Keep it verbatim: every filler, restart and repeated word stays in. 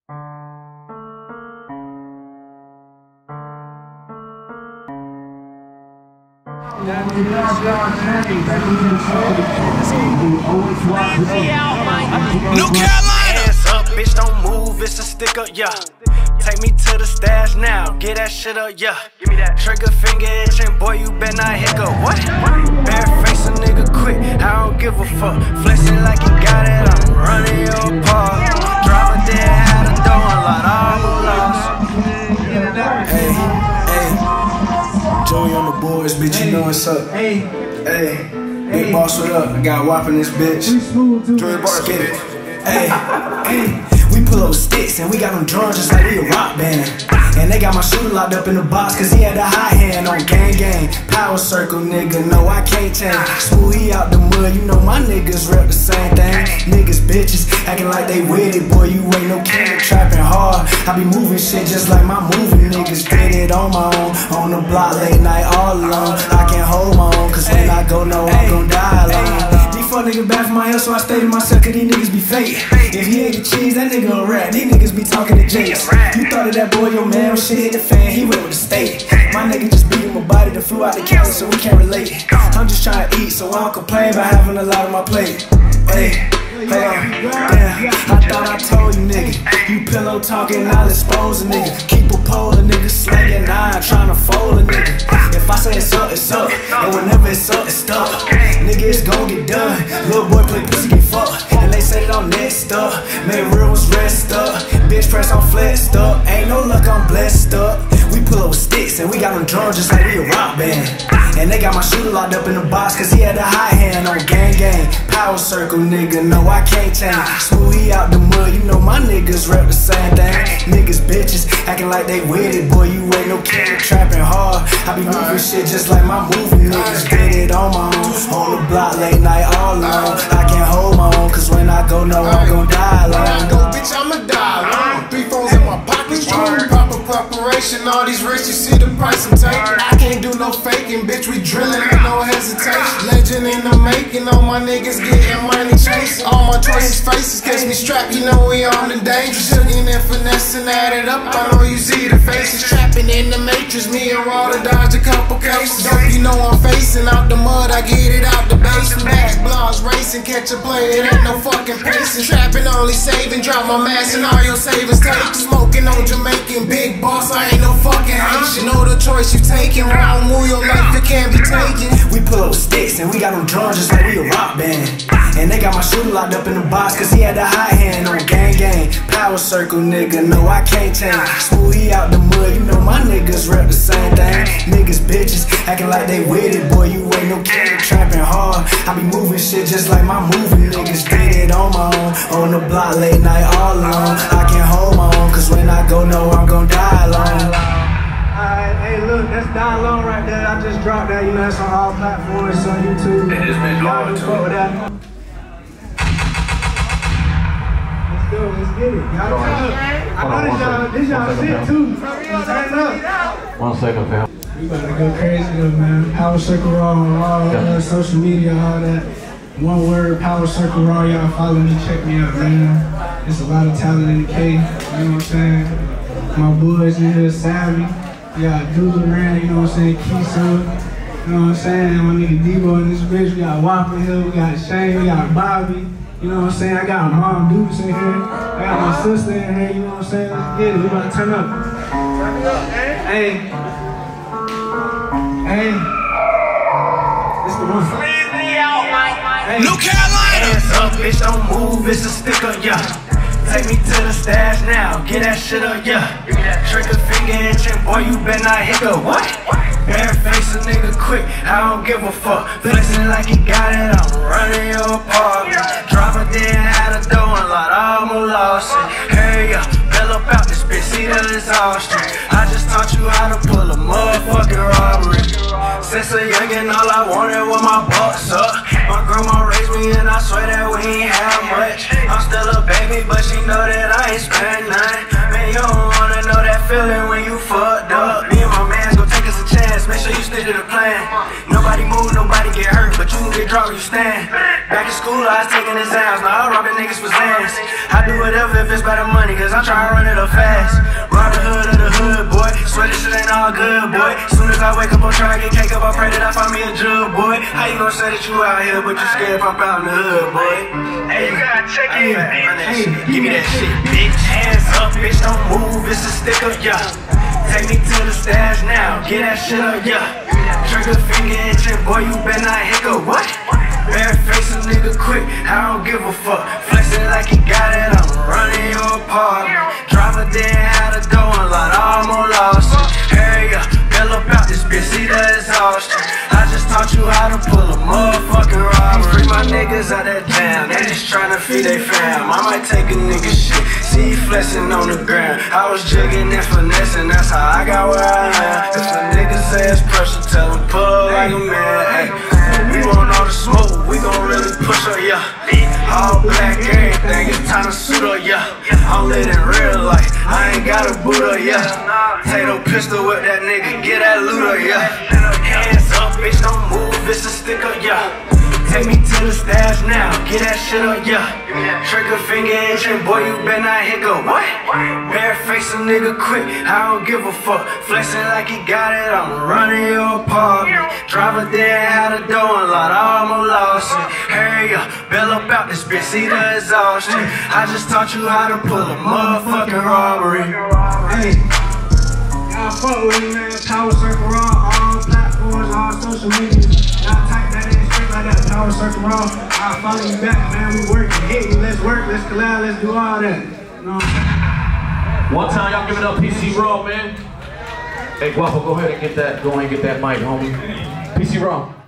New Carolina! Hands up, bitch, don't move, it's a stick up, yeah. Take me to the stash now, get that shit up, yeah. Give me that trigger finger itching, boy, you better not hiccup. What? Bare face a nigga quick, I don't give a fuck. Flexing like you got it, I'm running your park. Driver there, had a door unlocked, all who lost. Hey, hey. Joey on the boards, bitch, you know what's up. Hey, hey. Big boss, what up? I got whop in this bitch. Joey Bars, get it. Hey, hey. We pull up sticks and we got them drums just like we a rock band. And they got my shooter locked up in the box cause he had a high hand on gang gang. Power circle, nigga, no I can't change. Smooth, he out the mud, you know my niggas rep the same thing. Niggas bitches acting like they with it, boy you ain't no king. Trapping hard, I be moving shit just like my movie. Niggas did it on my own, on the block late night all alone. I can't hold my own cause when I go no I'm gon' die alone. Fuck nigga bad for my health, so I stay to myself, cause these niggas be fake. If he ain't the cheese, that nigga a rat. These niggas be talking to Jace. You thought of that boy, your man, when shit hit the fan, he went with the state. My nigga just beat him a body that flew out the county, so we can't relate. I'm just trying to eat, so I don't complain about having a lot on my plate. Hey, hold on, damn, I thought I told you nigga. You pillow talking, I'll expose a nigga. Keep a pole, a nigga slanging iron, trying to fold a nigga. If I say it's up, it's up, and whenever it's up, it's stuck. Nigga, it's gon' get done. Little boy play pussy, get fucked. And they say that I'm next up. Man, real was rest up. Bitch press, I'm flexed up. Ain't no luck, I'm blessed up. We pull up with sticks and we got them drums just like we a rock band. And they got my shooter locked up in the box cause he had a high hand on gang gang. Power circle, nigga, no I can't change. Smooth, he out the mud, you know my niggas rep the same thing. Niggas bitches acting like they with it, boy you ain't no king. Trapping hard, I be moving shit just like my movie. Niggas did it on my own, on the block late night all alone. I can't hold my own cause when I go no I'm gon' die alone. When I go bitch I'ma die alone. Three phones in my pocket, strong proper preparation. All these rich, you see the price I'm taking. I can't do no faking, bitch we drilling with no hesitation. Legend in the making, all my niggas getting money chasing. All my choices faces catch me strapped, you know we on the danger. Shooting and finessing, add it up, I know you see the faces. Trapping in the matrix, me and Raw to dodge a couple cases. Dope, you know I'm facing out the mud, I get it out the basement. Back blogs racing, catch a play, it ain't no fucking pacing. Trapping only saving, drop my mask and all your savings take. Smoking on Jamaican, big boss, I ain't no fucking Haitian. Know the choice you taking, wrong move, your life it can't be taken. We pull up sticks and we got them drums just like we a rock band. And they got my shooter locked up in the box cause he had a high hand on gang gang. Power circle, nigga, no I can't change. Smooth, he out the mud, you know my niggas rep the same thing. Niggas bitches acting like they with it, boy you ain't no king. Trapping hard, I be moving shit just like my movie. Niggas did it on my own, on the block late night all alone. I can't hold my own cause when I go no I'm gon' die alone. Alright, hey look, that's Die Alone right there. I just dropped that, you know, that's on all platforms, on YouTube. It has been Y'all going just fuck with that. Let's go, let's get it. Y'all turn up. I know this y'all, this y'all shit too. Turn up. One second, fam. We about to go crazy though, man. Power Circle Raw on all uh, social media, all that. One word, Power Circle Raw. Y'all follow me, check me out, man. There's a lot of talent in the K, you know what I'm saying? My boys in here, Savvy. We got Doodle around, you know what I'm saying? Keeso, you know what I'm saying? My nigga Debo in this bitch. We got Whop in here, we got Shane, we got Bobby. You know what I'm saying? I got my mom Dukes in here. I got my sister in here, you know what I'm saying? Let's get it, we about to turn up. Turn it up, man. Hey. Hey. This the one. Hey. New Carolina! Hands up, bitch, don't move, it's a stick up, yeah. Take me to the stash now, get that shit up, yeah. Trigger finger itching, boy, you better not hiccup. What? Bare face a nigga quick, I don't give a fuck. Flexing like he got it, I'm running your park. Driver there, had a door unlocked, almost lost it. Hurry up, bail up out this bitch, see that it's all street. I just taught you how to pull a motherfucking robbery. Since a youngin', all I wanted was my bucks up. My grandma raised me and I swear that we ain't have much. I'm still a baby, but she know that I ain't spend nothing. Man, you don't wanna know that feeling when you fucked up. Me and my mans gon' take us a chance, make sure you stick to the plan. Nobody move, nobody get hurt, but you can get dropped where you stand. Back in school, I was taking exams. Now I robbing niggas for Zans. I do whatever if it's by the money, cause I'm trying to run it up fast. Robin Hood of the hood, boy. Swear this shit ain't all good, boy. Soon as I wake up, I'm trying to get cake up. I pray that I find me a jug, boy. How you gonna say that you out here, but you scared pop out in the hood, boy? Hey, you gotta check it, bitch. Give me that shit, bitch. Hands up, bitch, don't move. It's a stick up, yeah. Take me to the stash now. Get that shit up, yeah. Trigger finger itching, boy, you better not hiccup. What? Bare face a nigga quick, I don't give a fuck. Flexing like he got it, I'm running your apartment. Driver didn't have to go and lot, almost lost it. Hurry up, bail up out this bitch, see the exhaustion. I just taught you how to pull a motherfucking robbery. Free my niggas out that jam, they just tryna feed they fam. I might take a nigga shit, see he flexing on the ground. I was jigging and finessing, that's how I got where I am. If a nigga say it's pressure, tell him pull up like a man. Ay, we want all the smoke, we gon' really push her, yeah. All black, everything, it's time to suit her, yeah. I'm lit in real life, I ain't got a boot her, yeah. Take no pistol with that nigga, get that looter, yeah. Hands up, bitch, don't move, it's a sticker, yeah. Take me to the stash now, get that shit up, yeah. Trigger finger itching, boy, you better not hiccup. What? Bare face a nigga quick, I don't give a fuck. Flexing like he got it, I'm running your apartment. Driver there had a door and lot, I almost lost it. Hurry up, bail up out this bitch, see the exhaustion. I just taught you how to pull a motherfucking robbery. Hey, y'all fuck with me, man. Power Circle Raw, all platforms, all social media. Y'all type that in straight like that. Power Circle Raw. I'll follow you back, man. We working, hit me, let's work, let's collab, let's do all that. You know what I'm saying? One time, y'all give it up, P C Raw, man. Hey, Guapo, go ahead and get that, go ahead and get that mic, homie. P C Raw.